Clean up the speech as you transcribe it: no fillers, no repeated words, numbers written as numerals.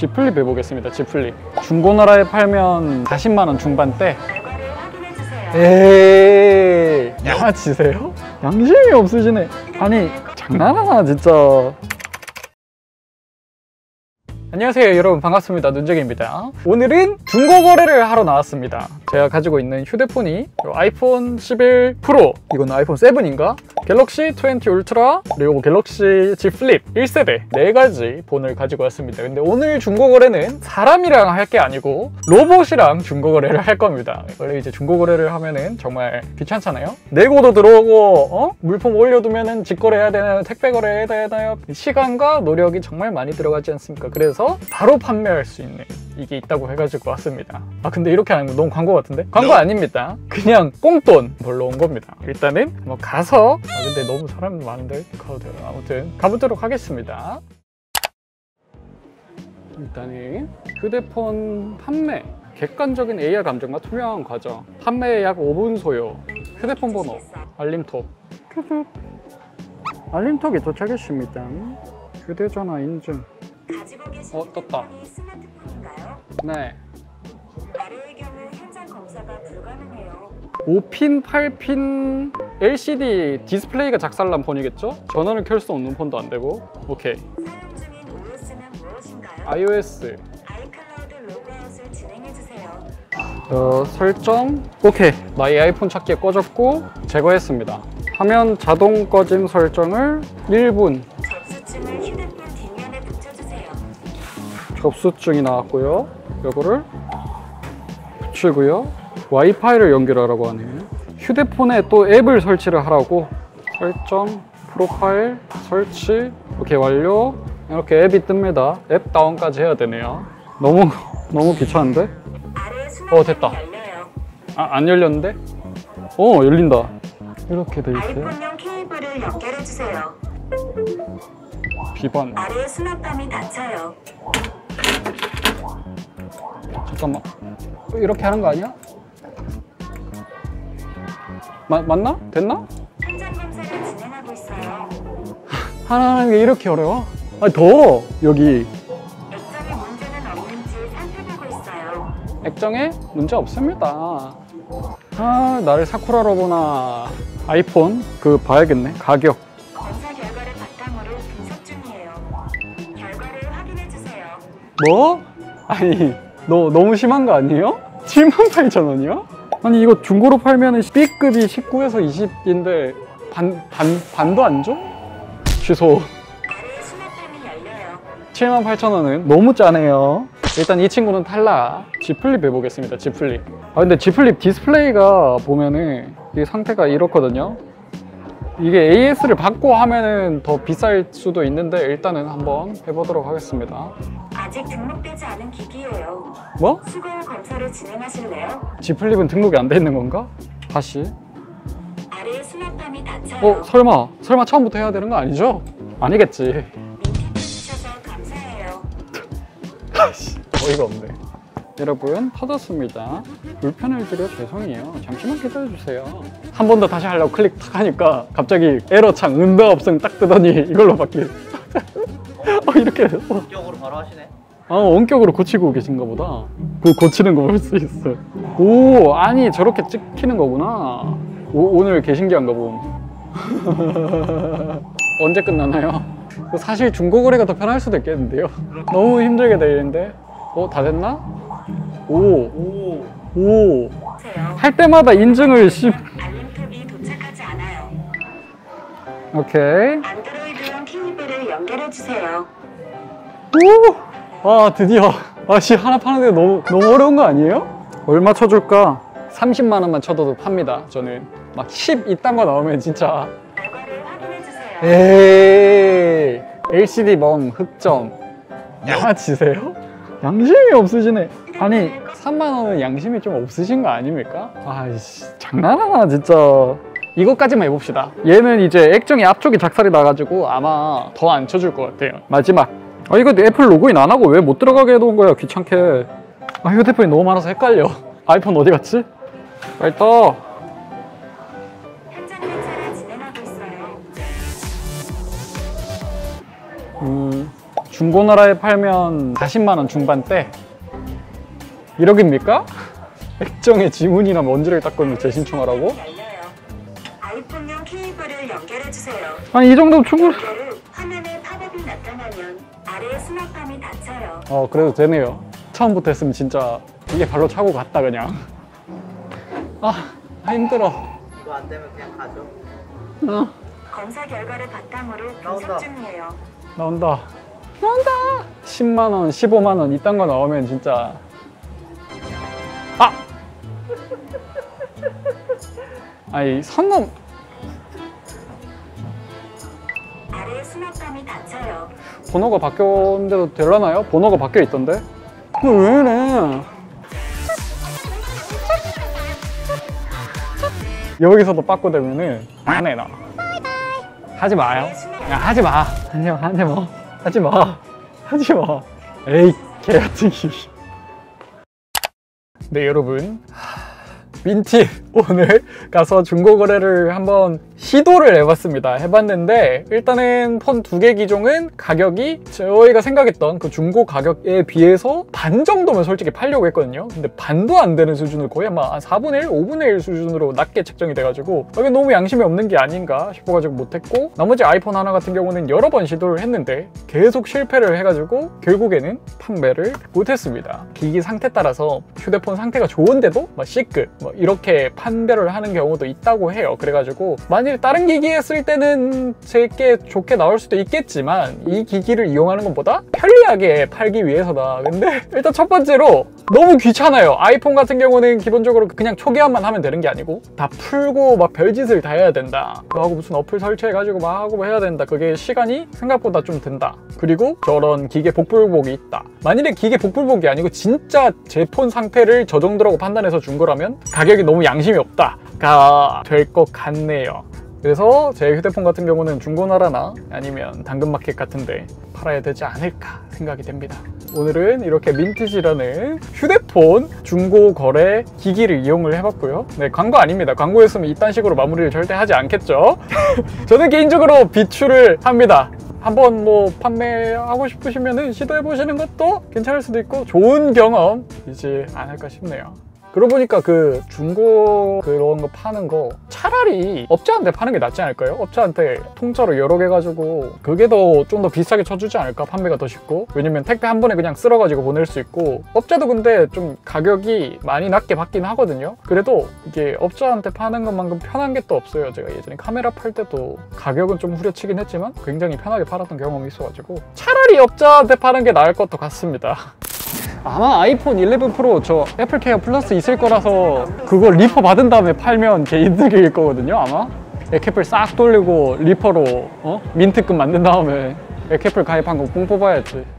G 플립 해보겠습니다. G 플립. 중고나라에 팔면 40만 원 중반대. 에이, 양아치세요? 양심이 없으시네. 아니, 장난하나 진짜. 안녕하세요 여러분, 반갑습니다. 눈쟁이입니다. 오늘은 중고 거래를 하러 나왔습니다. 제가 가지고 있는 휴대폰이 아이폰 11 프로, 이건 아이폰 7인가? 갤럭시 20 울트라, 그리고 갤럭시 Z 플립 1세대 4가지 폰을 가지고 왔습니다. 근데 오늘 중고 거래는 사람이랑 할 게 아니고 로봇이랑 중고 거래를 할 겁니다. 원래 이제 중고 거래를 하면은 정말 귀찮잖아요. 내고도 들어오고 물품 올려두면은 직거래 해야 되나요? 택배 거래 해야 되나요? 시간과 노력이 정말 많이 들어가지 않습니까? 그래서 바로 판매할 수 있는 이게 있다고 해가지고 왔습니다. 아 근데 이렇게 하는 거 너무 광고 같은데? 광고 아닙니다. 그냥 꽁돈 벌러 온 겁니다. 일단은 한번 가서, 근데 너무 사람 많은데 가도 돼요. 아무튼 가보도록 하겠습니다. 일단은 휴대폰 판매, 객관적인 AR 감정과 투명한 과정, 판매에 약 5분 소요, 휴대폰 번호, 알림톡, 알림톡이 도착했습니다. 휴대전화 인증. 가지고 계신 떴다. 스마트폰인가요? 네. 아래의 경우 현장 검사가 불가능해요. 5핀, 8핀 LCD 디스플레이가 작살난 폰이겠죠? 전원을 켤 수 없는 폰도 안 되고. 오케이. 사용 중인 OS는 무엇인가요? iOS. 아이클라우드 로그아웃을 진행해주세요. 설정. 오케이. 나의 아이폰 찾기에 꺼졌고 제거했습니다. 화면 자동 꺼짐 설정을 1분. 접수증을 휴대폰 뒷면에 붙여주세요. 접수증이 나왔고요. 이거를 붙이고요. 와이파이를 연결하라고 하네요. 휴대폰에 또 앱을 설치를 하라고. 설정, 프로파일, 설치. 오케이, 완료. 이렇게 앱이 뜹니다. 앱 다운까지 해야 되네요. 너무 귀찮은데? 아래 수납 됐다. 열려요. 안 열렸는데? 열린다. 이렇게 돼 있어요. 아이폰용 케이블을 연결해주세요. 비번. 아래 수납함이 닫혀요. 잠깐만. 이렇게 하는 거 아니야? 맞나? 됐나? 현장 검사를 진행하고 있어요. 하나 하는 게 이렇게 어려워? 더워 여기. 액정에 문제는 없는지 살펴보고 있어요. 액정에 문제 없습니다. 나를 사쿠라로 보나. 아이폰 봐야겠네. 가격. 검사 결과를 바탕으로 분석 중이에요. 결과를 확인해주세요. 뭐? 아니 너무 심한 거 아니에요? 78,000원이요? 아니 이거 중고로 팔면은 B급이 19에서 20인데 반도 안 줘? 취소. 아래 수납함이 열려요. 78,000원은 너무 짜네요. 일단 이 친구는 탈락. Z 플립 해보겠습니다. Z 플립. 근데 Z 플립 디스플레이가 보면은 이게 상태가 이렇거든요. 이게 AS를 받고 하면은 더 비쌀 수도 있는데 일단은 한번 해보도록 하겠습니다. 아직 등록되지 않은 기기예요. 뭐? 수거 검사를 진행하실래요? Z 플립은 등록이 안 돼 있는 건가? 다시. 아래 수납함이 닫혀요. 설마 처음부터 해야 되는 거 아니죠? 아니겠지. 민폐 주셔서 감사해요. 어이가 없네. 여러분 터졌습니다. 불편을 드려 죄송해요. 잠시만 기다려주세요. 한 번 더 다시 하려고 클릭 탁 하니까 갑자기 에러창 응답 없음 딱 뜨더니 이걸로 바뀌어. 이렇게 됐어. 원격으로 바로 하시네. 원격으로 고치고 계신가 보다. 고치는 거 볼 수 있어. 아니 저렇게 찍히는 거구나. 오늘 개신기한가 봄. 언제 끝나나요? 사실 중고 거래가 더 편할 수도 있겠는데요. 너무 힘들게 되는데. 다 됐나? 할 때마다 인증을 알림톡이 도착하지 않아요. 오케이. 안드로이드용 케이블을 연결해주세요. 드디어. 하나 파는데 너무 어려운 거 아니에요? 얼마 쳐줄까? 30만 원만 쳐도 팝니다. 저는 막 10 이딴 거 나오면 진짜. 결과를 확인해주세요. 에이, LCD 멍 흑점. 양아치세요? 양심이 없으시네. 아니 3만 원은 양심이 좀 없으신 거 아닙니까? 장난하나 진짜. 이것까지만 해봅시다. 얘는 이제 액정이 앞쪽이 작살이 나가지고 아마 더 안 쳐줄 것 같아요. 마지막. 이거 애플 로그인 안 하고 왜 못 들어가게 해놓은 거야, 귀찮게. 휴대폰이 너무 많아서 헷갈려. 아이폰 어디 갔지? 빨리 떠. 현장 검사를 진행하고 있어요. 중고나라에 팔면 40만 원 중반대 1억입니까? 액정에 지문이나 먼지를 닦고 재신청하라고? 열려요. 아이폰용 케이블을 연결해 주세요. 아니 이 정도면 충분해. 연결은 화면에 팝업이 나타나면 아래 수납함이 닫혀요. 그래도 되네요. 처음부터 했으면 진짜 이게 발로 차고 갔다 그냥. 힘들어. 이거 안 되면 그냥 가죠. 검사 결과를 바탕으로 나온다. 분석 중이에요. 나온다. 10만 원, 15만 원 이딴 거 나오면 진짜 아니 선 넘 아래 수납함이 닫혀요. 번호가 바뀌었는데도 되려나요? 번호가 바뀌어 있던데? 왜 이래? 여기서도 빠꾸되면은 안 해 나. 하지 마요. 야 하지 마. 하지 마. 에이 개 같은 기. 네 여러분. 민팁 오늘 가서 중고거래를 한번 시도를 해봤습니다. 해봤는데 일단은 폰 2개 기종은 가격이 저희가 생각했던 그 중고 가격에 비해서 반 정도면 솔직히 팔려고 했거든요. 근데 반도 안 되는 수준으로 거의 아마 한 4분의 1, 5분의 1 수준으로 낮게 책정이 돼가지고 이게 너무 양심이 없는 게 아닌가 싶어가지고 못했고, 나머지 아이폰 하나 같은 경우는 여러 번 시도를 했는데 계속 실패를 해가지고 결국에는 판매를 못했습니다. 기기 상태 따라서 휴대폰 상태가 좋은데도 막 C급 이렇게 판별을 하는 경우도 있다고 해요. 그래가지고 만일 다른 기기에 쓸 때는 제게 좋게 나올 수도 있겠지만 이 기기를 이용하는 것보다 편리하게 팔기 위해서다. 근데 일단 첫 번째로 너무 귀찮아요. 아이폰 같은 경우는 기본적으로 그냥 초기화만 하면 되는 게 아니고 다 풀고 막 별짓을 다 해야 된다. 그거하고 무슨 어플 설치해가지고 막 하고 해야 된다. 그게 시간이 생각보다 좀 든다. 그리고 저런 기계 복불복이 있다. 만일에 기계 복불복이 아니고 진짜 제 폰 상태를 저 정도라고 판단해서 준 거라면 가격이 너무 양심이 없다가 될 것 같네요. 그래서 제 휴대폰 같은 경우는 중고나라나 아니면 당근마켓 같은데 팔아야 되지 않을까 생각이 됩니다. 오늘은 이렇게 민티지라는 휴대폰 중고 거래 기기를 이용을 해봤고요. 네, 광고 아닙니다. 광고였으면 이딴 식으로 마무리를 절대 하지 않겠죠. 저는 개인적으로 비추를 합니다. 한번 뭐 판매하고 싶으시면 시도해보시는 것도 괜찮을 수도 있고 좋은 경험이지 않을까 싶네요. 그러고 보니까 그 중고 그런 거 파는 거 차라리 업체한테 파는 게 낫지 않을까요? 업체한테 통째로 여러 개 가지고 그게 좀 더 비싸게 쳐주지 않을까? 판매가 더 쉽고. 왜냐면 택배 한 번에 그냥 쓸어가지고 보낼 수 있고, 업체도 근데 좀 가격이 많이 낮게 받긴 하거든요. 그래도 이게 업체한테 파는 것만큼 편한 게 또 없어요. 제가 예전에 카메라 팔 때도 가격은 좀 후려치긴 했지만 굉장히 편하게 팔았던 경험이 있어가지고 차라리 업체한테 파는 게 나을 것도 같습니다. 아마 아이폰 11 프로 저 애플케어 플러스 있을 거라서 그거 리퍼 받은 다음에 팔면 개 이득일 거거든요. 아마 에케플 싹 돌리고 리퍼로 민트급 만든 다음에 에케플 가입한 거 뽕 뽑아야지.